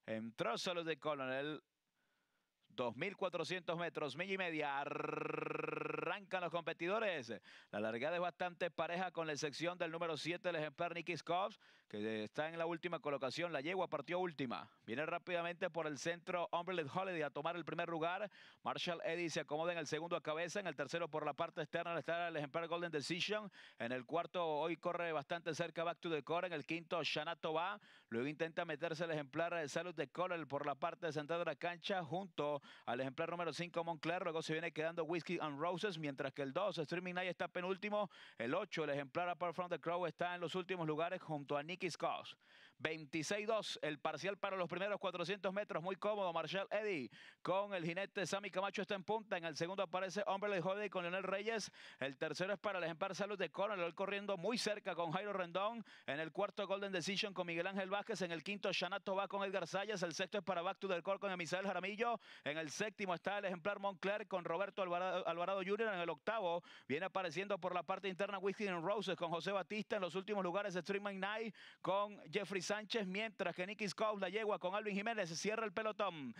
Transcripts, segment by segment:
Entró Salud de Colonel. 2.400 metros, milla y media. Arrancan los competidores. La largada es bastante pareja con la excepción del número 7, el ejemplar Nicky Scobbs, que está en la última colocación. La yegua partió última. Viene rápidamente por el centro Umberland Holiday a tomar el primer lugar. Marshall Eddy se acomoda en el segundo a cabeza. En el tercero por la parte externa está el ejemplar Golden Decision. En el cuarto hoy corre bastante cerca Back to the Core. En el quinto Shanato va. Luego intenta meterse el ejemplar Salud de Colonel por la parte central de la cancha junto al ejemplar número 5 Montclair. Luego se viene quedando Whiskey and Roses, mientras que el 2 Streaming Night está penúltimo. El 8 el ejemplar Apart from the Crow está en los últimos lugares junto a Nicky Scobbs. 26-2 el parcial para los primeros 400 metros, muy cómodo. Marshall Eddy con el jinete Sammy Camacho está en punta. En el segundo aparece Umberland Holiday con Leonel Reyes. El tercero es para el ejemplar Salud de Colonel, él corriendo muy cerca con Jairo Rendón. En el cuarto Golden Decision con Miguel Ángel Vázquez. En el quinto Shanato va con Edgar Sayas. El sexto es para Back to the Core con Emisael Jaramillo. En el séptimo está el ejemplar Montclair con Roberto Alvarado Jr. En el octavo viene apareciendo por la parte interna Whiskey and Roses con José Batista. En los últimos lugares Streaming Night con Jeffrey Sánchez, mientras que Nicky Scobbs, la yegua con Alvin Jiménez, cierra el pelotón.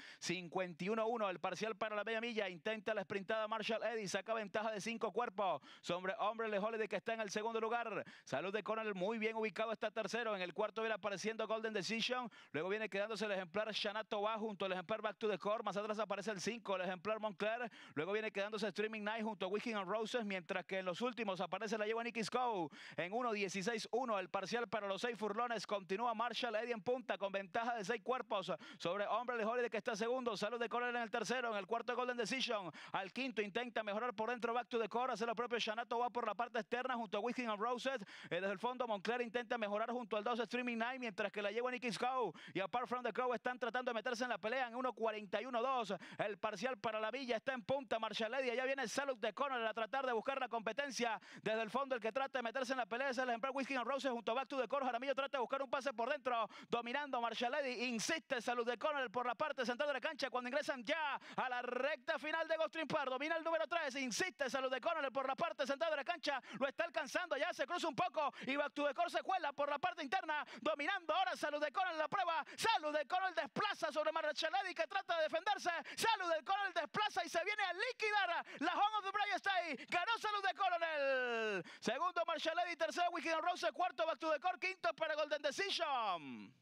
51-1 el parcial para la media milla. Intenta la sprintada Marshall Eddy, saca ventaja de 5 cuerpos sobre Umberland Holiday, que está en el segundo lugar. Salud de Colonel muy bien ubicado, está tercero. En el cuarto viene apareciendo Golden Decision. Luego viene quedándose el ejemplar Shanato va junto al ejemplar Back to the Core. Más atrás aparece el 5, el ejemplar Montclair. Luego viene quedándose Streaming Night junto a Whiskey and Roses, mientras que en los últimos aparece la yegua Nicky Scobbs en 1.16-1 el parcial para los 6 furlones. Continúa Marshall Eddy en punta con ventaja de 6 cuerpos sobre Umberland Holiday, que está segundo. Salud de Colonel en el tercero. En el cuarto Golden Decision. Al quinto intenta mejorar por dentro Back to the Core, hace lo propio Shanato va por la parte externa junto a Whiskey and Roses. Desde el fondo Montclair intenta mejorar junto al 2 Streaming Night, mientras que la yegua Nicky Scobbs y Apart from the Crow están tratando de meterse en la pelea en 1.41-2 el parcial para la villa. Está en punta Marshall Eddy. Ya viene Salud de Colonel a tratar de buscar la competencia desde el fondo. El que trata de meterse en la pelea es el ejemplar Whiskey and Roses junto a Back to the Core. Jaramillo trata de buscar un pase por dentro, dominando Marshall Eddy. Insiste Salud de Colonel por la parte central de la cancha cuando ingresan ya a la recta final de Ghost Park. Domina el número 3. Insiste Salud de Colonel por la parte central de la cancha. Lo está alcanzando. Ya se cruza un poco y Back to the Core se cuela por la parte interna. Dominando ahora Salud de Colonel en la prueba. Salud de Colonel desplaza sobre Marshall Eddy, que trata de defenderse. Salud de Colonel desplaza y se viene a liquidar la Home of the Bride. Está ahí. Ganó Salud de Colonel. Segundo Marshall Eddy. Tercero Whiskey and Roses. Cuarto Back to the Core. Quinto para Golden Decision.